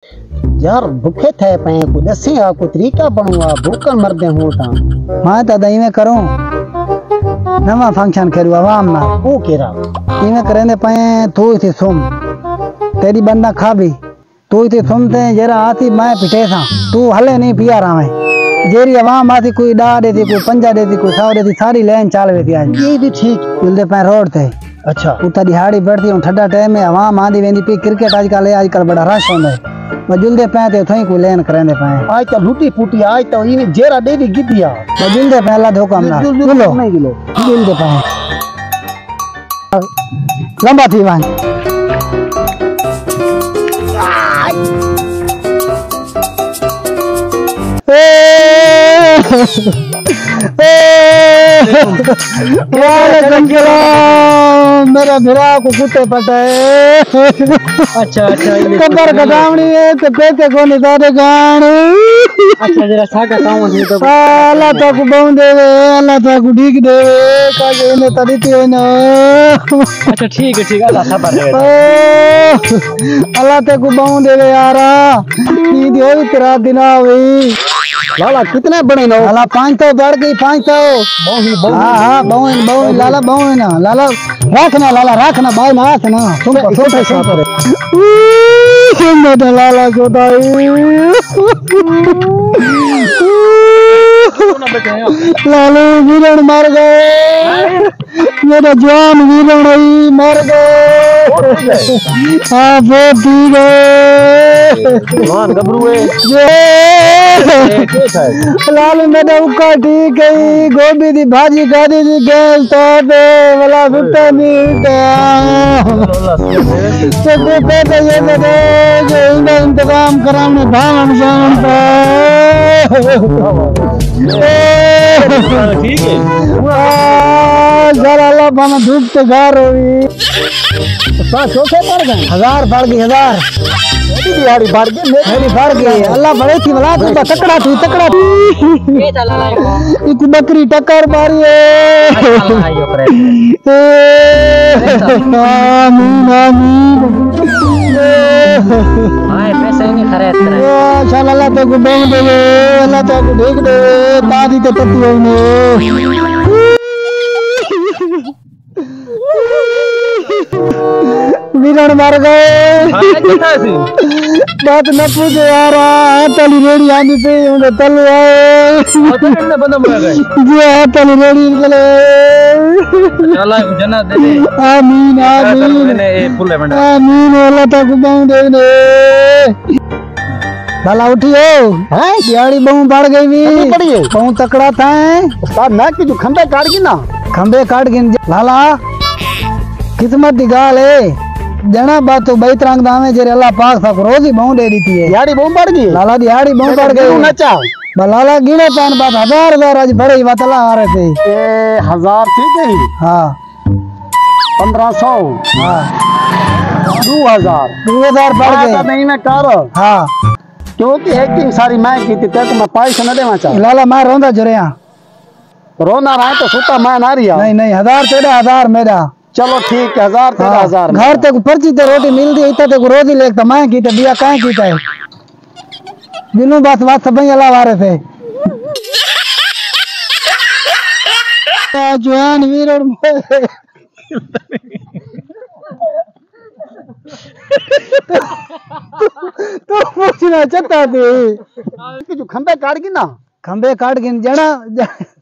यार भूखे थे पे को दसे आ को तरीका बनवा भूखन मरदे हो ता मैं तो दई में करूं नवा फंक्शन करू आवाम ना ओ केरा इमे करेंदे पे तू थी सुम तेरी बंदा खा भी तू थी सुमते जरा आती मैं पिटे सा तू हले नहीं पिया रहा है जेरी आवाम आती कोई डा देती कोई पंजा देती कोई 100 देती सारी लाइन चाल वेती आज ये भी ठीक मिलदे पे रोड थे। अच्छा उता दिहाड़ी बढ़ती हूं ठड्डा टाइम में आवाम आंदी वेंदी पी क्रिकेट आजकल बड़ा रश होंदा है बजुलदे पे ते थई कोई लेन करेंदे पे आज तो लूटी फूटी आज तो इने जेरा दे दी गिदिया बजुलदे पे अल्लाह धोखा ना किलो नहीं किलो बजुलदे पे लंबा थी वां मेरा भिरा को कुत्ते पता है। अच्छा अच्छा कबर कटावनी है तो पेटे को निकाले गान अच्छा जरा सागा काम है तो अल्लाह तो को बहु देवे अल्लाह तो को ठीक देवे काजे ने तरीती है ना अच्छा ठीक है अल्लाह सबर दे अल्लाह तो को बहु देवे यारा नींद होई तेरा दिन हुई लाला कितने बड़े ना लाला 500 बढ़ गई 500 हाँ बहु लाला बहु ना लाला रखना भाई ना आस ना तुम छोटे छोटे लाला छोटाई लालू वीरण मर गए मेरा जवान वीरण मर गए हाँ बहुत ठीक है जवान गबरू है लालू मेरा उका ठीक है गोभी दी भाजी खादी थी गैस तो पे वाला सुट्टा नहीं कहते ये जो इनका इंतजाम कराने भावन शाम ठीक है घर अल्लाह भाना धूप तो घर हुई सोचे पड़ गए 1000 बढ़ गई 1000 दिहाड़ी बढ़ गई मेरी बढ़ गई अल्लाह बड़े थी भला तू तकड़ा एक बकरी टक्कर मारी अल्लाह तो को बहु देवे अल्लाह तो को ठीक दे दादी तो तत्व वीरण मर गए बात न पूछे यार तली रेड़ी आंदी पे उन्हें तल आए जी तली रेड़ी निकले आमीन अल्लाह तक बहु देने भला उठियो हैं दिहाड़ी बहु बढ़ गई भी बहु तकड़ा था उस्ताद ना कि जो खंबे काट गी ना खंबे काट गिन लाला किस्मत दी गाल है जना बात तो बई तरंग दामे जेरे अल्लाह पाक सा रोज ही बहु दे दी थी दिहाड़ी बहु बढ़ गई लाला दिहाड़ी बहु बढ़ गई नचा लाला गिने पान बात 1000 आज बड़े ही बतला आ रहे थे ए 1000 ठीक है हाँ 1500 हाँ 2000 बढ़ गए नहीं मैं कर हाँ क्योंकि हैकिंग सारी मैं की थी तो मैं पैसे न देना चाह लाला मैं रोंदा जुरिया रोना रहा तो सूता मैं ना रिया नहीं 1000 तेरा 1000 मेरा चलो ठीक है 1000 तेरा 1000 घर तक पर्ची ते रोटी मिलती इतना तक रोज ही लेता मैं की ते दिया काहे कीता है दिनों बात सब अल्लाह वारे थे जवान वीरण तो पूछना चाहता थी कि जो खंबे काट गी ना खंबे काट गिन जना